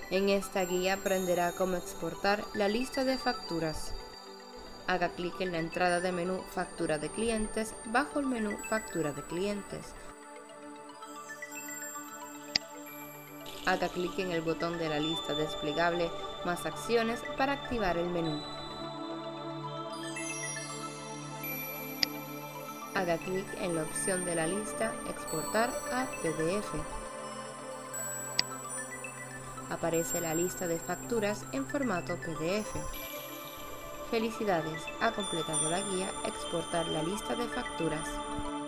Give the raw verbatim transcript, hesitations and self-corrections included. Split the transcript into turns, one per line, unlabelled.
En esta guía aprenderá cómo exportar la lista de facturas. Haga clic en la entrada de menú Factura de clientes bajo el menú Factura de clientes. Haga clic en el botón de la lista desplegable Más acciones para activar el menú. Haga clic en la opción de la lista Exportar a P D F. Aparece la lista de facturas en formato P D F. Felicidades, ha completado la guía Exportar la lista de facturas.